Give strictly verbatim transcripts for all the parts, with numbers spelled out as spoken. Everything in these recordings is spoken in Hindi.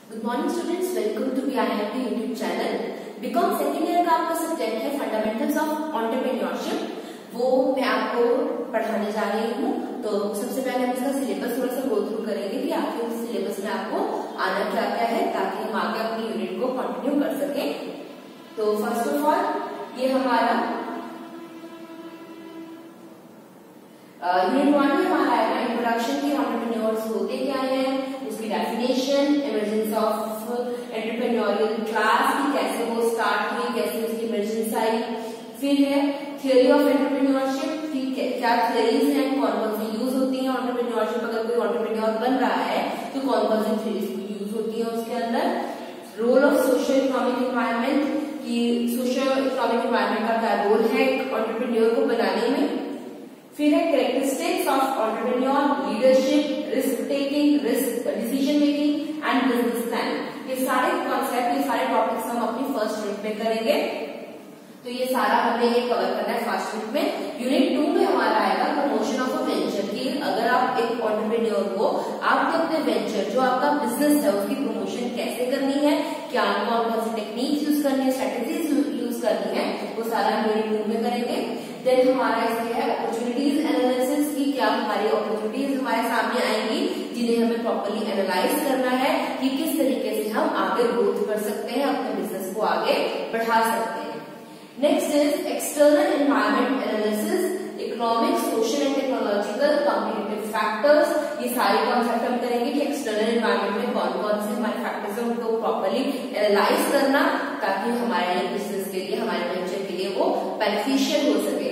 Good morning students, welcome to B I M P YouTube channel. BCom second year का आपका सब्जेक्ट है फंडामेंटल्स ऑफ एंटरप्रेन्योरशिप। वो मैं आपको पढ़ाने जा रही हूँ। तो सबसे पहले हम इसका सिलेबस थोड़ा सा गो थ्रू करेंगे कि आखिर इस सिलेबस में आपको आना क्या क्या है, ताकि हम आगे अपनी यूनिट को कंटिन्यू कर सकें। तो फर्स्ट ऑफ ऑल ये हमारा यूनिट वन में हमारा आएगा इंट्रोडक्शन की एंटरप्रेन्योर्स होते क्या है, उसकी definition, emergence of entrepreneurial class की कैसे वो स्टार्ट हुई, कैसे उसकी इमर्जेंस आई। फिर है थियोरी ऑफ एंटरप्रेन्योरशिप की क्या थियोरीज हैं, कौन कौन सी यूज होती है एंटरप्रेन्योरशिप, अगर कोई एंटरप्रेन्योर बन रहा है तो कौन कौन सी थियोरीज यूज होती है उसके अंदर। Role of social economic environment की सोशल इकोनॉमिक एनवायरमेंट का क्या रोल है एंटरप्रेन्योर को बनाने में। फिर है characteristics of entrepreneur, leadership, risk taking, risk decision making and business planning. ये सारे कॉन्सेप्ट, ये सारे टॉपिक्स हम अपनी फर्स्ट यूनिट में करेंगे। तो ये सारा हमें ये कवर करना है फर्स्ट यूनिट में। यूनिट टू में हमारा आएगा प्रमोशन ऑफ अ वेंचर की अगर आप एक एंटरप्रेन्योर को आपके अपने वेंचर जो आपका बिजनेस है उसकी प्रमोशन कैसे करनी है, क्या कौन कौन सी टेक्निक यूज करनी है, स्ट्रेटेजीज यूज करनी है, वो सारा यूनिट टू में करेंगे। देन हमारा इसमें है अपॉर्चुनिटीज एनालिसिस की क्या हमारी अपॉर्चुनिटीज हमारे सामने आएंगी जिन्हें हमें प्रॉपर्ली एनालाइज करना है कि किस तरीके से हम आगे ग्रोथ कर सकते हैं, अपने बिजनेस को आगे बढ़ा सकते हैं। Next is external environment analysis, economic, social and technological competitive factors. ये सारे कॉन्सेप्ट हम करेंगे कि एक्सटर्नल एनवायरमेंट में कौन कौन से हमारे फैक्टर्स हैं उनको प्रॉपर्ली एनालाइज करना, ताकि हमारे बिजनेस के लिए, हमारे वेंचर के लिए वो बेनिफिशियल हो सके।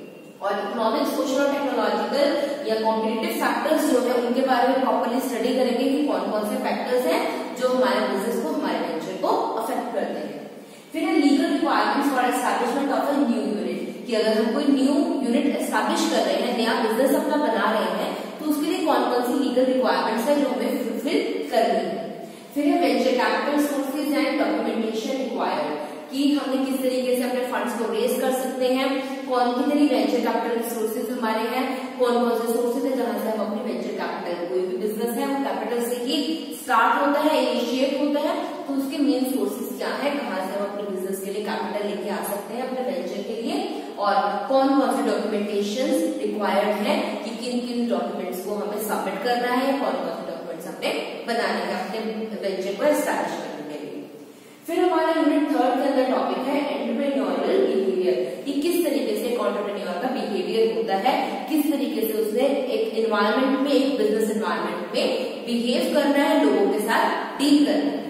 और इकोनॉमिक, सोशल और टेक्नोलॉजिकल या कॉम्पिटिटिव फैक्टर्स जो है उनके बारे में प्रॉपर्ली स्टडी करेंगे कि कौन कौन से फैक्टर्स हैं जो हमारे बिजनेस को, हमारे वेंचर को अफेक्ट करते हैं। फिर है legal requirements for establishment of a new unit कि अगर हम कोई न्यू यूनिट एस्टैब्लिश कर रहे हैं, नया बिजनेस अपना बना रहे हैं, तो उसके लिए कौन कौन सी लीगल रिक्वायरमेंट्स है जो हमें फुलफिल करनी है। फिर है venture capital sources and documentation required कि हमने किस तरीके से अपने फंड्स को रेज कर सकते हैं, कौन कितनी वेंचर कैपिटल सोर्सेज हमारे हैं, कौन कौन से सोर्सेज है जहां से हम अपनी वेंचर कैपिटल, कोई भी बिजनेस है वो कैपिटल से ही स्टार्ट होता है, इनिशिएट होता है, तो उसके मेन सोर्सेज क्या है, कहां से हम अपने बिजनेस के लिए कैपिटल लेके आ सकते हैं अपने वेंचर के लिए, और कौन कौन से डॉक्यूमेंटेशन रिक्वायर्ड है कि किन किन डॉक्यूमेंट्स को हमें सबमिट करना है, कौन कौन से डॉक्यूमेंट्स हमें बनाने हैं अपने वेंचर को एस्टैब्लिश करने के लिए। फिर हमारा यूनिट थर्ड के अंदर टॉपिक है एंटरप्रेन्योरियल बिहेवियर कि किस तरीके से एक एंटरप्रेन्योर का बिहेवियर होता है, किस तरीके से उसने एक एनवायरमेंट में, एक बिजनेस एनवायरमेंट में बिहेव करना है, लोगों के साथ डील करना है।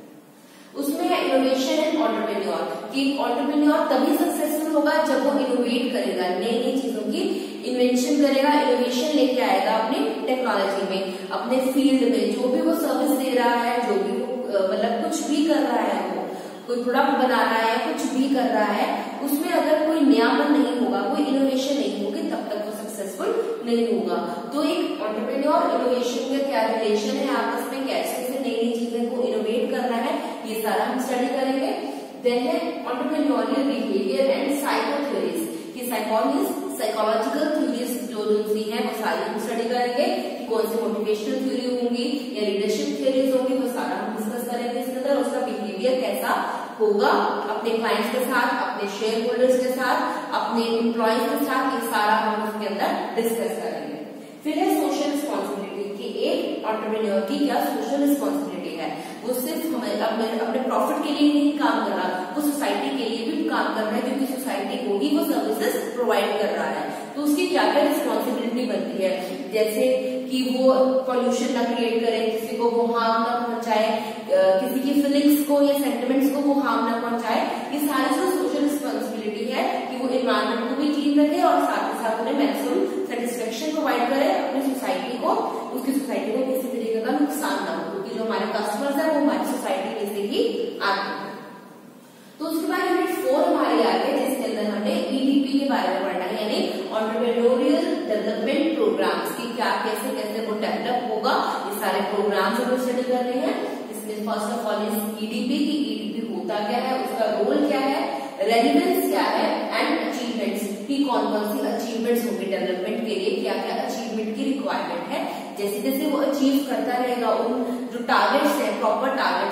उसमें है इनोवेशन एंड एंटरप्रेन्योर कि एंटरप्रेन्योर तभी सक्सेसफुल होगा जब वो इनोवेट करेगा, नई नई चीजों की इन्वेंशन करेगा, इनोवेशन लेके आएगा अपनी टेक्नोलॉजी में, अपने फील्ड में, जो भी वो सर्विस दे रहा है, जो भी वो मतलब कुछ भी कर रहा है, वो कोई प्रोडक्ट बना रहा है, कुछ भी कर रहा है, उसमें अगर कोई नयापन नहीं होगा, कोई इनोवेशन नहीं होगी, तब तक वो सक्सेसफुल नहीं होगा। तो एक एंटरप्रेन्योर इनोवेशन का क्या रिलेशन है आपस में, कैसे से नई नई चीजें को इनोवेट करना है, ये सारा हम स्टडी करेंगे। देन है entrepreneurial behaviour and psycho theories कि साइकोलॉजी साइकोलॉजिकल थ्योरीज जो जो है वो सारी हम स्टडी करेंगे कि कौन सी मोटिवेशनल थ्योरी होंगी या लीडरशिप थ्योरीज होंगी, वो सारा हम डिस्कस करेंगे इसके अंदर। उसका बिहेवियर कैसा होगा अपने क्लाइंट्स के साथ, अपने शेयर होल्डर्स के साथ, अपने एम्प्लॉयज के साथ, ये सारा हम उसके अंदर डिस्कस करेंगे। फिर है सोशल रिस्पॉन्सिबिलिटी कि एक एंटरप्रेन्योर की क्या सोशल रिस्पॉन्सिबिलिटी है, वो सिर्फ हमें अपने अपने प्रॉफिट के लिए नहीं काम कर रहा, वो सोसाइटी के लिए भी काम कर रहा है, क्योंकि सोसाइटी को ही वो सर्विसेज प्रोवाइड कर रहा है। तो उसकी क्या क्या रिस्पॉन्सिबिलिटी बनती है, जैसे कि वो पॉल्यूशन ना क्रिएट करे, किसी को वो हार्म ना पहुंचाए, किसी की फीलिंग्स को या सेंटिमेंट्स को वो हार्म ना पहुंचाए। ये सारी जो सोशल रिस्पॉन्सिबिलिटी है कि वो एनवायरमेंट को भी क्लीन रखे और साथ ही साथ उन्हें मैक्सिमम सेटिस्फेक्शन प्रोवाइड करे अपनी सोसाइटी को, उसकी सोसाइटी को किसी तरीके का नुकसान ना हो, क्योंकि जो हमारे कस्टमर्स है वो हमारी सोसाइटी में से ही आते हैं। तो उसके बाद यूनिट फोर हमारे आ गए जिसके अंदर हमने ईडीपी के बारे में पढ़ना है, यानी एंटरप्रेन्योरियल डेवलपमेंट प्रोग्राम्स की क्या कैसे कैसे वो डेवलप होगा, ये सारे प्रोग्राम्स हम स्टडी कर रहे हैं। इसमें first of all is EDP की ईडीपी होता क्या है, उसका रोल क्या है, रेलिवेंस क्या है एंड अचीवमेंट्स की कौन कौन सी अचीवमेंट्स होंगे डेवलपमेंट के लिए, क्या क्या अचीवमेंट की रिक्वायरमेंट है। जैसे जैसे वो अचीव करता रहेगा उन जो टारगेट्स है, प्रॉपर टारगेट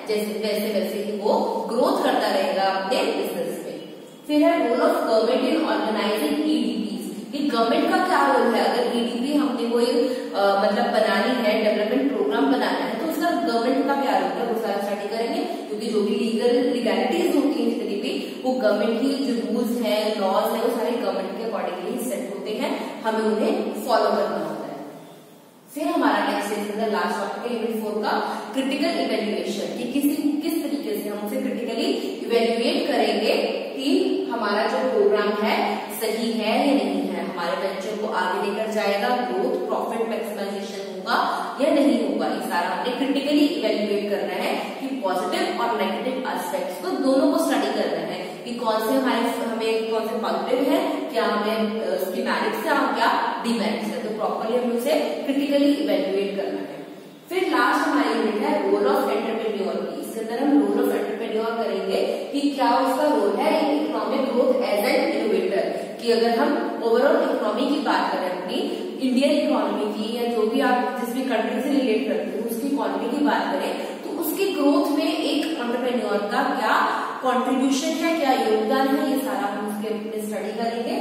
जैसे वैसे वैसे ही वो ग्रोथ करता रहेगा अपने बिजनेस में। फिर है role of government in organising EDPs, कि गवर्नमेंट का क्या रोल है। अगर ईडीपी हमने कोई आ, मतलब बनानी है, डेवलपमेंट प्रोग्राम बनाना है, तो उसका गवर्नमेंट का क्या रोल है वो सारा स्टडी करेंगे, क्योंकि जो भी लीगल लीगैलिटीज होती है इस तरीके वो गवर्नमेंट की जो रूल्स है, लॉज है, वो सारे गवर्नमेंट के अकॉर्डिंगली सेट होते हैं, हमें उन्हें फॉलो करना होता है। फिर हमारा नेक्स्ट है लास्ट टॉपिक है यूनिट फोर का क्रिटिकल इवेल्युएशन, कि किसी किस तरीके से हम उसे क्रिटिकली इवेल्युएट करेंगे कि हमारा जो प्रोग्राम है सही है या नहीं है, हमारे वेंचर को आगे लेकर जाएगा, ग्रोथ प्रॉफिट मैक्सिमाइजेशन होगा या नहीं होगा। ये सारा हमने क्रिटिकली इवेल्युएट करना है कि पॉजिटिव और नेगेटिव एस्पेक्ट्स को दोनों को स्टडी करना है कि कौन से हमारे हमें कौन से पॉजिटिव है, क्या हमें उसकी मेरिट्स है और क्या डिमेरिट्स है, तो प्रॉपरली हमें उसे क्रिटिकली इवेल्युएट करना है। फिर लास्ट हमारी यूनिट है रोल ऑफ एंटरप्रेन्योर की, इसके अंदर हम रोल ऑफ एंटरप्रेन्योर करेंगे कि क्या उसका रोल है in economic growth as an innovator, कि अगर हम ओवरऑल इकोनॉमी की बात करें, अपनी इंडियन इकोनॉमी की या जो भी आप जिस भी कंट्री से रिलेट करते हो उसकी इकोनॉमी की बात करें, तो उसकी ग्रोथ में एक एंटरप्रेन्योर का क्या कंट्रीब्यूशन है, क्या योगदान है, ये सारा हम उसके स्टडी करेंगे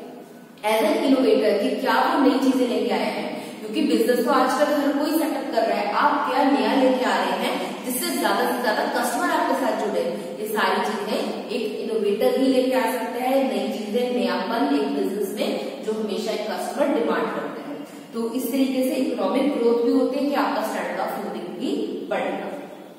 एज एन इनोवेटर, कि क्या वो नई चीजें लेके आए हैं, क्योंकि बिजनेस तो आजकल हर कोई सेटअप कर रहा है, आप क्या नया लेके आ रहे हैं जिससे ज्यादा से ज्यादा कस्टमर आपके साथ जुड़े। ये सारी चीजें एक इनोवेटर ही लेके आ सकता है, नई चीजें, नयापन एक बिजनेस में जो हमेशा एक कस्टमर डिमांड करते हैं। तो इस तरीके से इकोनॉमिक ग्रोथ भी होती है कि आपका स्टैंडर्ड ऑफ लिविंग भी बढ़ेगा।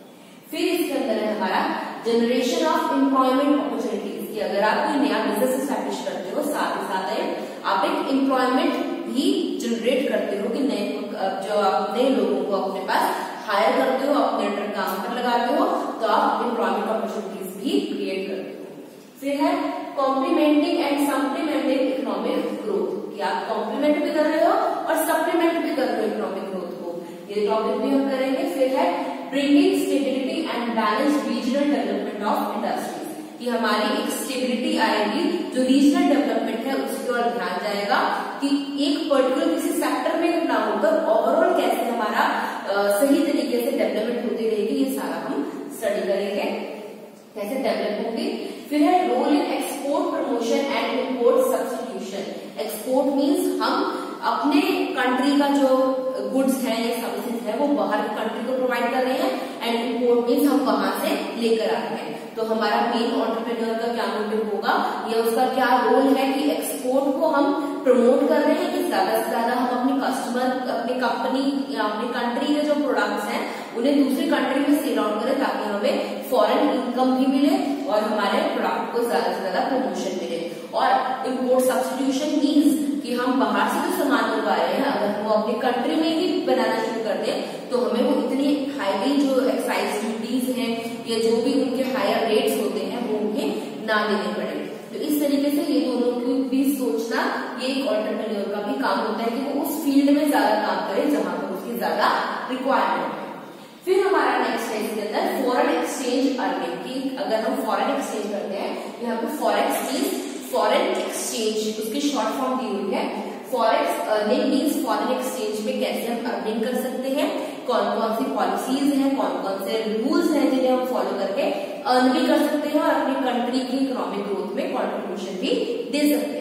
फिर इसके अंदर है हमारा जनरेशन ऑफ एम्प्लॉयमेंट अपॉर्चुनिटीज, कि अगर आप कोई नया बिजनेस स्टैब्लिश करते हो, साथ ही साथ आप एक एम्प्लॉयमेंट भी जनरेट करते हो कि नए जो आप नए लोगों को अपने पास हायर करते हो, अपने अंडर काम पर लगाते हो, तो आप एम्प्लॉयमेंट अपॉर्चुनिटीज भी क्रिएट करते हो। फिर है complementing and supplementing economic growth, कि आप कॉम्प्लीमेंट भी कर रहे हो और सप्लीमेंट भी कर रहे हो इकोनॉमिक ग्रोथ को, ये टॉपिक भी हम करेंगे। फिर है bringing stability and balance regional development of industries, कि हमारी एक स्टेबिलिटी आएगी, जो रीजनल डेवलपमेंट है उसकी ओर ध्यान जाएगा, कि एक पर्टिकुलर किसी सेक्टर में ना होकर ओवरऑल कैसे हमारा आ, सही तरीके से डेवलपमेंट होती रहेगी, ये सारा हम स्टडी करेंगे कैसे डेवलप होगी। फिर है role in export promotion and import substitution. Export means हम अपने कंट्री का जो गुड्स है या सर्विसेज है वो बाहर की कंट्री को प्रोवाइड कर रहे हैं, एंड इम्पोर्ट मीन्स हम वहां से लेकर आ रहे हैं। तो हमारा मेन एंटरप्रेन्योर का क्या मोटिव होगा या उसका क्या रोल है कि एक्सपोर्ट को हम प्रमोट कर रहे हैं, कि ज्यादा से ज्यादा हम अपने कस्टमर, अपनी कंपनी या अपनी कंट्री के जो प्रोडक्ट्स हैं उन्हें दूसरी कंट्री में सेल आउट करें, ताकि हमें फॉरेन इनकम भी मिले और हमारे प्रोडक्ट को ज्यादा से ज्यादा प्रमोशन मिले। और इम्पोर्ट सब्स्टिट्यूशन मीन्स कि हम बाहर से जो सामान मंगवा रहे हैं, अगर वो अपनी कंट्री में ही बनाना शुरू कर दें तो हमें वो इतनी हाईली जो एक्साइज ड्यूटीज हैं या जो भी उनके हायर रेट्स होते हैं वो उन्हें ना देने पड़े। तो इस तरीके से ये दोनों की भी सोचना, ये एक एंटरप्रेन्योर का भी काम होता है कि वो उस फील्ड में ज्यादा काम करे जहां पर उसकी ज्यादा रिक्वायरमेंट है। फिर हमारा नेक्स्ट है इसके अंदर फॉरेन एक्सचेंज अर्निंग, की अगर हम फॉरेन एक्सचेंज करते हैं, यहाँ पे फॉरेक्स मीन्स फॉरेन एक्सचेंज, उसकी शॉर्ट फॉर्म दी हुई है। Forex earning means foreign exchange में कैसे हम अर्निंग कर सकते हैं, कौन कौन सी पॉलिसीज हैं, कौन कौन से रूल्स हैं जिन्हें हम फॉलो करके अर्न भी कर सकते हैं और अपनी कंट्री की इकोनॉमिक ग्रोथ में कंट्रीब्यूशन भी दे सकते हैं।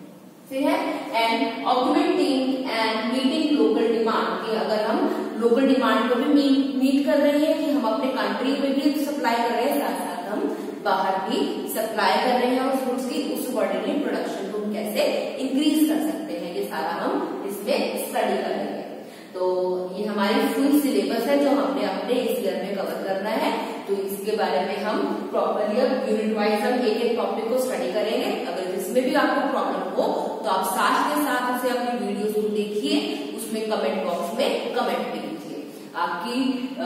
फिर है and augmenting and meeting local demand, कि अगर हम लोकल डिमांड को भी मीट कर रहे हैं, कि हम अपने कंट्री में भी सप्लाई कर रहे हैं, साथ साथ हम बाहर भी सप्लाई कर रहे हैं उस गुड्स की, उस अकॉर्डिंगली प्रोडक्शन को कैसे इंक्रीज कर सकते हैं, ये सारा हम इसमें स्टडी करेंगे। तो ये हमारी फुल सिलेबस है जो हमने अपने इस ईयर में कवर करना है, तो इसके बारे में हम प्रॉपरली अब यूनिट वाइज हम एक एक टॉपिक को स्टडी करेंगे। अगर इसमें भी आपको प्रॉब्लम हो तो आप साथ के साथ उसे अपनी वीडियोस को देखिए, उसमें कमेंट बॉक्स में कमेंट भी कीजिए। आपकी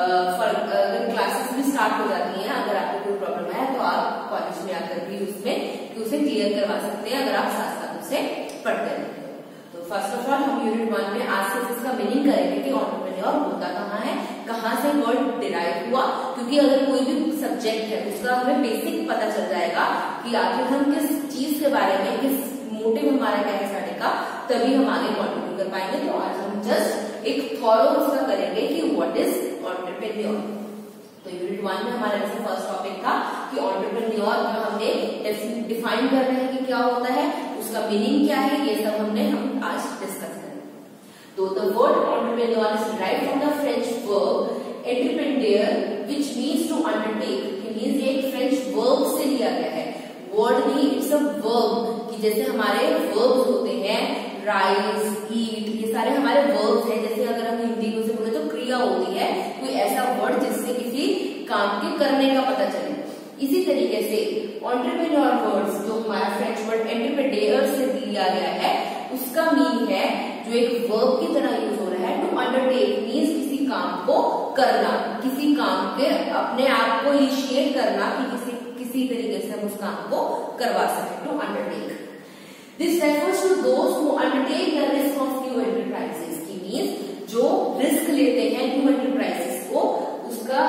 अगर क्लासेस भी स्टार्ट हो जाती हैं, अगर आपको कोई प्रॉब्लम है तो आप कॉलेज में आकर भी उसमें उसे क्लियर करवा सकते हैं अगर आप साथ साथ उसे पढ़ते हैं। तो फर्स्ट ऑफ ऑल हम यूनिट वन में आज से इसका मीनिंग करेंगे कि एंटरप्रेन्योर होता कहाँ है, कहाँ से वर्ड डिराइव हुआ, क्योंकि अगर कोई भी सब्जेक्ट है उसका हमें बेसिक पता चल जाएगा कि आखिर हम किस चीज के बारे में, किस मोटिव हमारा क्या है स्टडी का, तभी हम आगे कंटिन्यू कर पाएंगे। तो आज हम जस्ट एक थॉरो उसका करेंगे कि व्हाट इज एंटरप्रेन्योर। तो यूनिट वन में हमारा जैसे फर्स्ट टॉपिक था कि एंटरप्रेन्योर का हमने डिफाइन कर रहे हैं कि क्या होता है, उसका मीनिंग क्या है, ये सब हमने हम आज डिस्कस करें। तो the word entrepreneur is derived from the French verb entrepreneur which means to undertake, कि मीन्स ये एक फ्रेंच वर्ब से लिया गया है। वर्ड नहीं, इट्स अ वर्ब, कि जैसे हमारे वर्ब्स होते हैं राइज, ईट, ये सारे हमारे वर्ब्स हैं। जैसे अगर हम हिंदी में से बोले तो क्रिया होती है, कोई ऐसा वर्ड जिससे किसी काम के करने का पता चले। इसी तरीके से एंटरप्रेन्योर वर्ड्स जो हमारा फ्रेंच वर्ड एंटरप्रेन्योर से लिया गया है, उसका मीन है जो एक वर्ब की तरह यूज हो रहा है, टू अंडरटेक मीन्स किसी काम को करना, किसी काम के अपने आप को इनिशिएट करना, कि किसी किसी तरीके से हम उस काम को करवा सके, to undertake. This refers to those who undertake the risk of new enterprises, की मीन्स जो रिस्क लेते हैं न्यू एंटरप्राइजेस को, उसका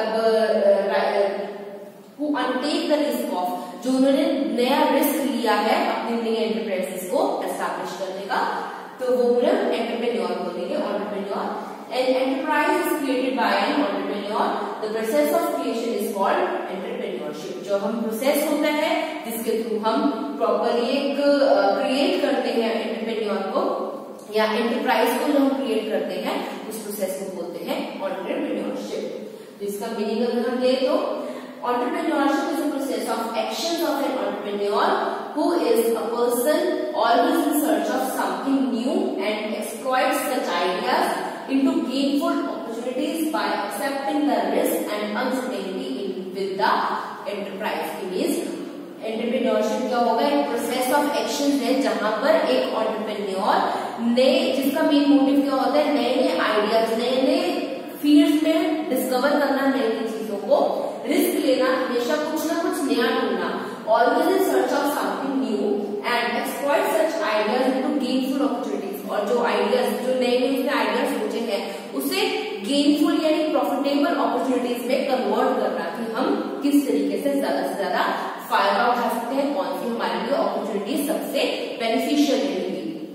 मतलब who undertake the risk of, जो उन्होंने नया रिस्क लिया है अपनी नई एंटरप्राइजेस को एस्टैब्लिश करने का, तो वो लोग एंटरप्रेन्योर बोलेंगे, entrepreneur. An enterprise is created by an entrepreneur. The process of creation is called entrepreneurship. जो हम प्रोसेस होता है जिसके थ्रू हम प्रॉपरली एक क्रिएट करते हैं एंटरप्रेन्योर को, या एंटरप्राइज को जो हम क्रिएट करते हैं, उस प्रोसेस को बोलते हैं एंटरप्रेन्योरशिप। तो इसका मीनिंग अगर हम ले तो entrepreneurship is a process of actions of an entrepreneur who is a person always in search of something new and exploits such ideas into gainful opportunities by accepting the risk and uncertainty in with the enterprise. It means entrepreneurship क्या होगा, एक प्रोसेस ऑफ एक्शन है जहां पर एक एंटरप्रेन्योर नए, जिसका मेन मोटिव क्या होता है, नए नए आइडियाज, नए नए फील्ड्स में डिस्कवर करना, नई नई चीजों को रिस्क लेना, हमेशा कुछ ना कुछ नया ढूंढना, always in search of something new and exploit such ideas into gainful opportunities, और जो आइडियाज, जो नए नए उसने आइडियाज सोचे हैं, उसे गेनफुल यानी प्रॉफिटेबल अपॉर्चुनिटीज में कन्वर्ट करना, कि हम किस तरीके से ज्यादा से ज्यादा फायदा उठा सकते हैं, कौन सी हमारे लिए अपॉर्चुनिटी सबसे बेनिफिशियल रहेगी।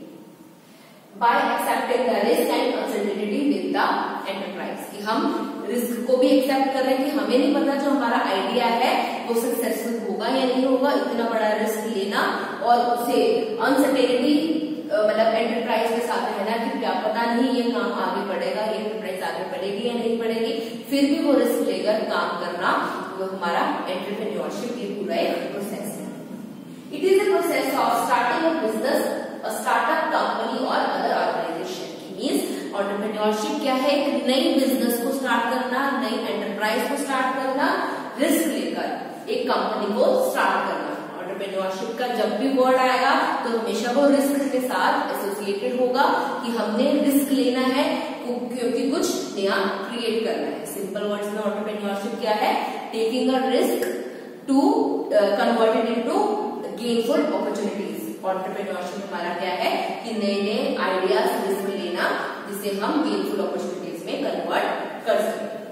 By accepting the risk and uncertainty with the enterprise, कि हम रिस्क को भी एक्सेप्ट कर रहे हैं कि हमें नहीं पता जो हमारा आइडिया है वो सक्सेसफुल होगा या नहीं होगा, इतना बड़ा रिस्क लेना और उसे अनसर्टेनिटी मतलब एंटरप्राइज के साथ रहना कि क्या पता नहीं ये काम आगे बढ़ेगा, ये एंटरप्राइज आगे बढ़ेगी या नहीं बढ़ेगी, फिर भी वो रिस्क लेकर काम करना, वो हमारा एंटरप्रेन्योरशिप ये पूरा एक प्रोसेस है। It is a process of starting a business, a startup company और अदर ऑर्गेनाइजेशन। मीन्स एंटरप्रेन्योरशिप क्या है, एक नई बिजनेस को स्टार्ट करना, नई एंटरप्राइज को स्टार्ट करना, रिस्क लेकर एक कंपनी को स्टार्ट करना। एंटरप्रेन्योरशिप का जब भी वर्ड आएगा तो हमेशा वो रिस्क के साथ एसोसिएटेड होगा, कि हमने रिस्क लेना है क्योंकि कुछ नया क्रिएट करना है। सिंपल वर्ड्स में एंटरप्रेन्योरशिप क्या है, taking a risk to convert it into gainful opportunities. Entrepreneurship हमारा क्या है कि नए नए आइडियाज, रिस्क लेना, जिसे हम गेनफुल अपॉर्चुनिटीज में कन्वर्ट कर सकते हैं।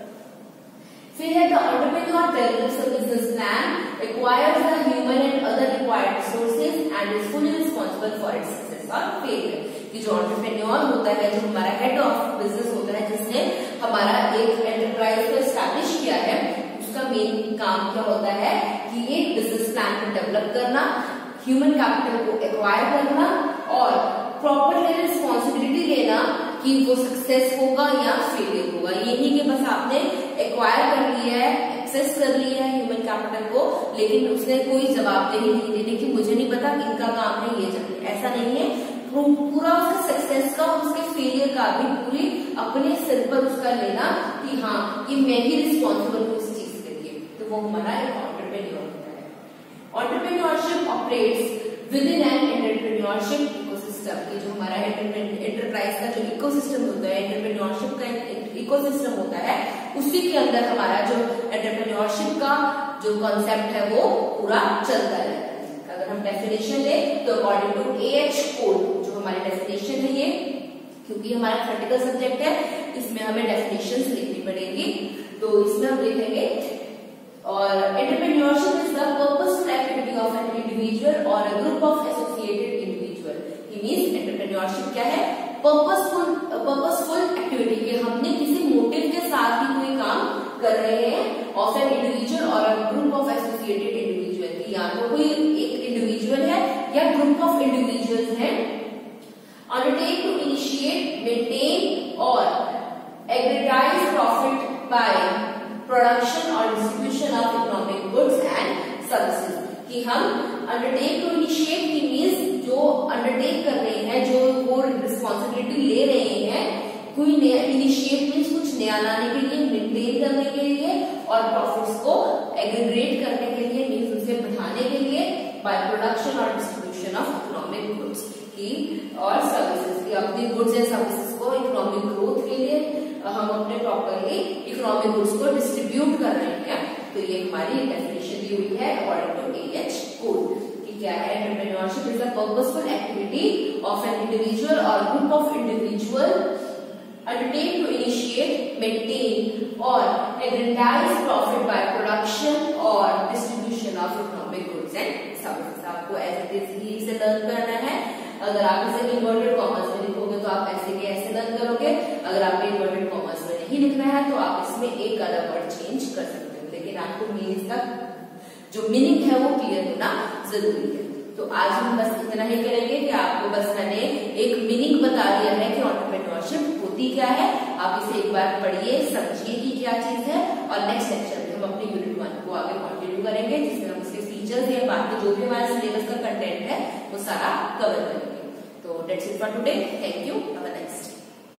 फिर है the entrepreneur develops a business plan, acquires the human and other required resources and is fully responsible for its success or failure। कि जो एंटरप्रेन्योर होता है, जो हमारा हेड ऑफ बिजनेस होता है, जिसने हमारा एक एंटरप्राइज को एस्टैब्लिश किया है, उसका मेन काम क्या होता है कि एक बिजनेस प्लान को डेवलप करना, ह्यूमन कैपिटल को एक्वायर करना और प्रॉपरली रिस्पॉन्सिबिलिटी लेना कि वो सक्सेस होगा या फेलियर होगा। ये नहीं कि बस आपने एक्वायर कर लिया है, एक्सेस कर लिया है ह्यूमन कैपिटल को, लेकिन उसने कोई जवाबदेही नहीं देनी कि मुझे नहीं पता इनका काम है ये जाने, ऐसा नहीं है। पूरा उसका सक्सेस का और उसके फेलियर का भी पूरी अपने सिर पर उसका लेना कि हाँ ये मैं ही रिस्पॉन्सिबल हूँ इस चीज के लिए, तो वो हमारा एक एंटरप्रेन्योर होता है। Entrepreneurship operates within an entrepreneurship ecosystem, कि जो हमारा एंटरप्राइज का जो इकोसिस्टम होता है, एंटरप्रेन्योरशिप का इकोसिस्टम होता है, उसी के अंदर हमारा जो एंटरप्रेन्योरशिप का जो कॉन्सेप्ट है वो पूरा चलता है। अगर हम डेफिनेशन ले तो according to A H Cole, जो हमारी डेफिनेशन है, ये क्योंकि हमारा क्रिटिकल सब्जेक्ट है, इसमें हमें डेफिनेशंस लिखनी पड़ेगी, तो इसमें हम लिखेंगे और entrepreneurship is the purposeful activity of an individual और a group of associated individual. It means entrepreneurship क्या है, पर्पसफुल पर्पसफुल एक्टिविटी, कि हमने किसी मोटिव के साथ ही कोई काम कर रहे हैं ऑफ एन इंडिविजुअल और a group of associated individual, की या तो कोई एक इंडिविजुअल है या ग्रुप ऑफ इंडिविजुअल्स हैं, undertake to initiate, maintain or aggregate profit by production or distribution of economic goods and services, कि हम undertake to initiate की मीन्स जो undertake कर रहे हैं, जो वो रिस्पॉन्सिबिलिटी ले रहे हैं, कोई नया इनिशिएट मीन्स कुछ नया लाने के लिए, मेंटेन करने के लिए और प्रॉफिट्स को एग्रीगेट करने के लिए मीन्स उसे बढ़ाने के लिए, बाय प्रोडक्शन और डिस्ट्रीब्यूशन ऑफ इकोनॉमिक गुड्स की और सर्विसेज की, अपनी गुड्स एंड सर्विसेज को इकोनॉमिक ग्रोथ के लिए हम अपने प्रॉपरली इकोनॉमिक गुड्स को डिस्ट्रीब्यूट कर रहे हैं। तो ये हमारी डेफिनेशन दी हुई है according to A H code, कि क्या है entrepreneurship is a purposeful activity of an individual और group of individual undertake to initiate, maintain or aggregate profit by production or distribution of economic goods and services। आपको ऐसे कैसे ही इसे लर्न करना है। अगर आप इसे इन्वर्टेड कॉमर्स में लिखोगे तो आप ऐसे के ऐसे लर्न करोगे, अगर आपको इन्वर्टेड कॉमर्स में नहीं लिखना है तो आप इसमें एक अलग वर्ड चेंज कर सकते हो, लेकिन आपको मीनिंग तक जो मीनिंग है वो क्लियर होना जरूरी है। तो आज हम बस इतना ही करेंगे कि आपको बस मैंने एक मीनिंग बता दिया है कि एंटरप्रेन्योरशिप होती क्या है, आप इसे एक बार पढ़िए, समझिए कि क्या चीज है, और नेक्स्ट लेक्चर में हम अपनी यूनिट वन को आगे कंटिन्यू करेंगे, जिसमें हम इसके फीचर्स या बाकी जो भी हमारे सिलेबस का कंटेंट है वो सारा कवर करेंगे। तो that's it for today, thank you, have a nice day.